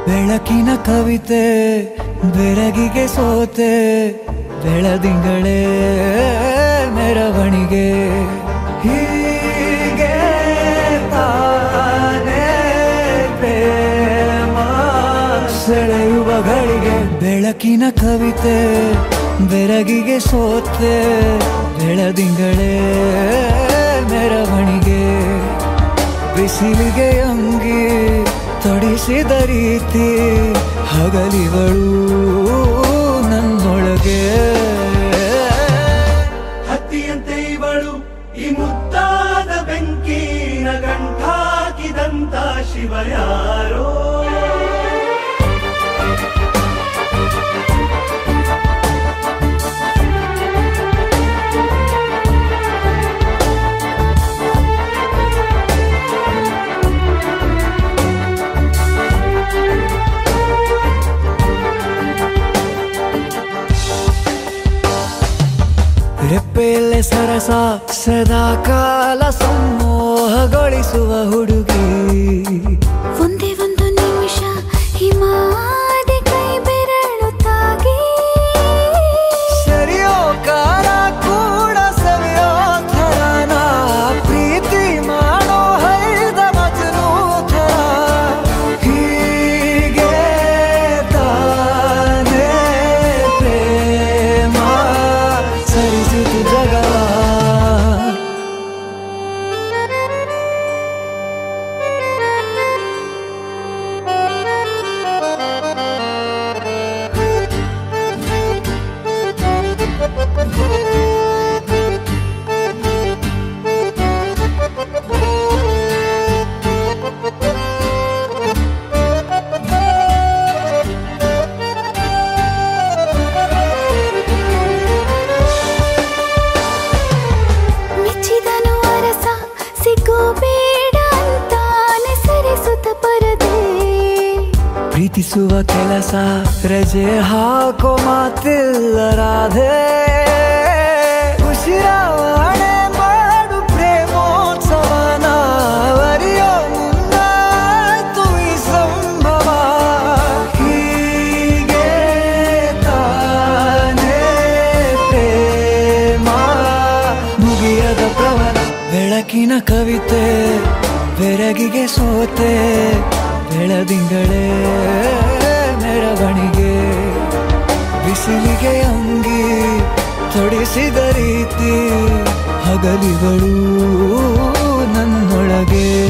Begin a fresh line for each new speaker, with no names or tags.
ಬೆಳಕಿನ ಕವಿತೆ ಬೆರಗಿಗೆ ಸೋತೆ ಬೆಳದಿಂಗಳೇ ಮೆರವಣಿಗೆ ಹೀಗೆ ತಾನೇ ಪ್ರೇಮ ಸೆಳೆಯುವ ಗಳಿಗೆ ಬೆಳಕಿನ ಕವಿತೆ ಬೆರಗಿಗೆ ಸೋತೆ ಬೆಳದಿಂಗಳೇ ಮೆರವಣಿಗೆ ಬಿಸಿಲಿಗೆ ಅಂಗಿ ತೊಡಿಸಿದ ರೀತಿ ಹಗಲಿಗಳು ನನ್ನೊಳಗೆ
ಹತ್ತಿಯಂತೆ ಇವಳು ಈ ಮುದ್ದಾದ ಬೆಂಕಿನ ಗಂಟಾಕಿದಂತ ಶಿವ ಯಾರೋ ರೆಪ್ಪೆಯಲ್ಲೇ ಸರಸ ಸದಾ ಕಾಲ ಸಂಮೋಹಗೊಳಿಸುವ ಹುಡುಗಿ
ಒಂದೇ ಒಂದು ನಿಮಿಷ ಹಿಮಾದಿ ಕೈ ಬೆರಳು ತಾಗಿ
ಸರಿಯೋ ಕಾಲ ಕೂಡ ಸವಿಯೋ ಥರನ ಪ್ರೀತಿ ಮಾಡೋ ಹೈದ ಮಜನು ಥರ ಹೀಗೆ ತಾನೇ ಪ್ರೇಮ ಸರಿಸಿತು ಜಗವ
ಮೆಚ್ಚಿದನು ಅರಸ ಸಿಗೋಬೇಡ ಅಂತಾನೆ ಸರಿಸುತ್ತ ಪರದೆ
ಪ್ರೀತಿಸುವ ಕೆಲಸ ರಜೆ ಹಾಕೋ ಮಾತಿಲ್ಲ ರಾಧೆ ಉಸಿರಾವಣೆ ಮಾಡು ಪ್ರೇಮೋತ್ಸವನ ವರಿಯೋ ಮುಂದಾಯ್ತು ಈ ಸಂಭವ ಹೀಗೆ ತಾನೇ ಪ್ರೇಮ ಮುಗಿಯದ ಪ್ರವರ ಬೆಳಕಿನ ಕವಿತೆ ಬೆರಗಿಗೆ ಸೋತೆ ಬೆಳದಿಂಗಳೇ ಮೆರವಣಿಗೆ ಬಿಸಿಲಿಗೆ ಅಂಗಿ ತೊಡಿಸಿದ ರೀತಿ ಹಗಲಿಗಳು ನನ್ನೊಳಗೆ